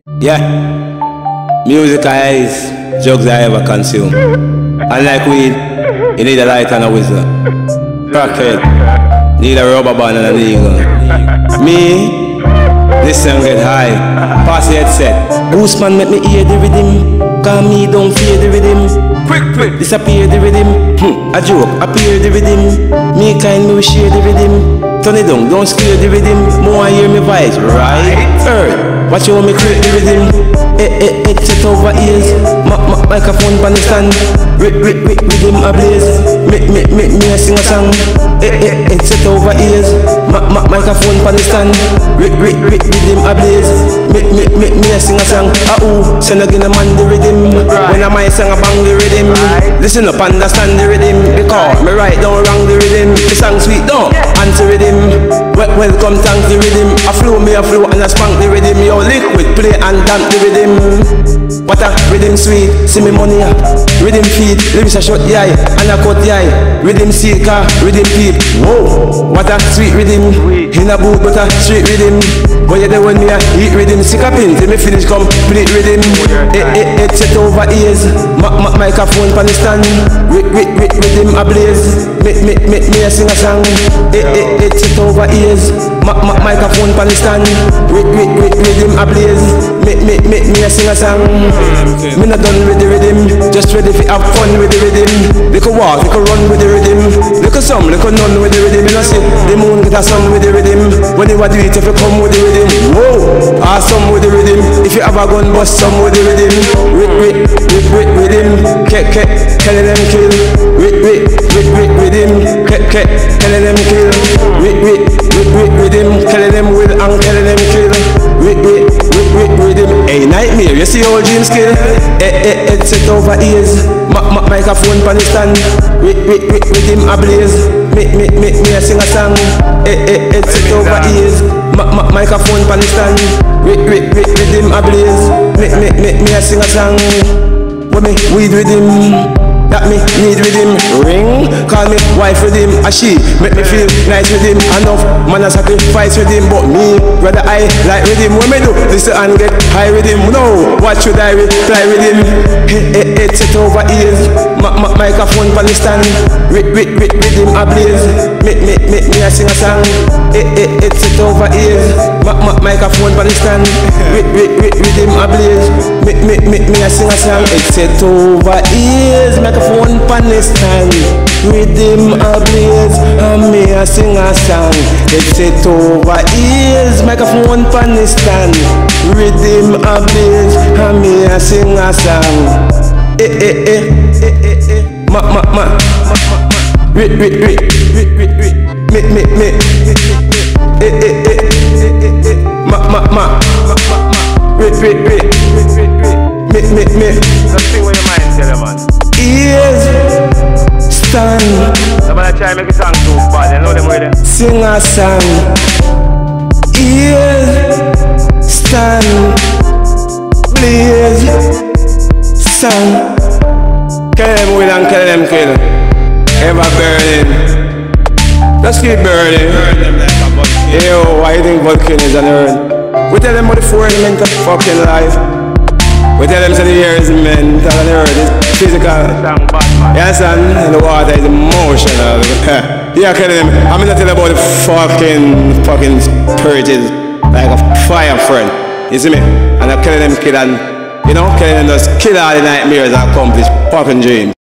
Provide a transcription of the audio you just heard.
Yeah, music is drugs I ever consume. Unlike weed, you need a light and a whistle. Crackhead, need a rubber band and a needle. Me, this song get high. Pass the headset. Gooseman make me hear the rhythm. Cause me don't fear the rhythm. Quick, disappear the rhythm. A joke, appear the rhythm. Me kind me we share the rhythm. Turn it down, don't scare the rhythm. More I hear me vibes, right? Earth, watch how me create the rhythm. It set over ears. Microphone pan the stand. Rhythm ablaze. Me I sing a song. It set over ears. Microphone pan the stand. Rhythm ablaze. Me I sing a song. Send again a man the rhythm. When I might sing a bang the rhythm. Listen up, understand the rhythm. Because me write down wrong the rhythm. The song sweet, don't answer rhythm. Welcome, thank the rhythm. A flow and a spank the rhythm. Yo, liquid, play and damp the rhythm. What a rhythm sweet, see me money up. Rhythm feed, lyrics a shot yai, and a cut yai. Rhythm seed car, rhythm peep. Whoa, what a sweet rhythm. In a boot, but a street rhythm. Boy, you there when me a eat rhythm. Sick a pin, till me finish complete rhythm. It set over ears. Microphone pan the stand. Rhythm ablaze. Me a sing a song. It set over ears. Microphone pan the stand. Rhythm ablaze. Me a sing a song. Me not done with the rhythm. Just ready to have fun with the rhythm. They could walk, they could run with the rhythm. They could some, they could none with the rhythm. You know see, the moon get a sun with the rhythm. When you do it, if you come with the rhythm. Whoa, awesome with the rhythm. If you have a gun, bust some with the rhythm. Rhythm, killing them kill. Rhythm, killing them kill. Rhythm, killing them will and killing them kill. Rhythm, hey nightmare, you see how dreams kill. It set over ears. Microphone pan the stand. Rhythm ablaze. Me a sing a song. It set over ears. Microphone pan the stand. Rhythm ablaze. Me a sing a song. When me weed with him. That me need with him. Ring, call me wife with him. A she make me feel nice with him. Enough man a sacrifice with him. But me rather I like with him. When me do listen and get high with him. No, what should I reply with him? It set over ears. Microphone pan the stand. Rhythm ablaze. Me a sing a song. It set over ears. Microphone pan the stand. Rhythm ablaze. Me a sing a song. It set over ears. Microphone pan the stand. Rhythm ablaze. And me a sing a song. It set over ears. Microphone pan the stand. Rhythm ablaze. And me a sing a song. Just sing what your mind tell you, man. Ears stand. Somebody try to make a song too bad, you know them already. Sing a song. Ears stand. Blaze song. Kill them will and kill them kill. Ever burning. Just keep burning. Yo, why you think volcano is on earth? We tell them about the 4 elements of fucking life. We tell them that the air is mental and the earth is physical. You understand? And the water is emotional. Yeah, tell them. I'm gonna tell you about the fucking spirits like a fire friend. You see me? And I'm killing them kill and, you know, killing them just kill all the nightmares and accomplish fucking dreams.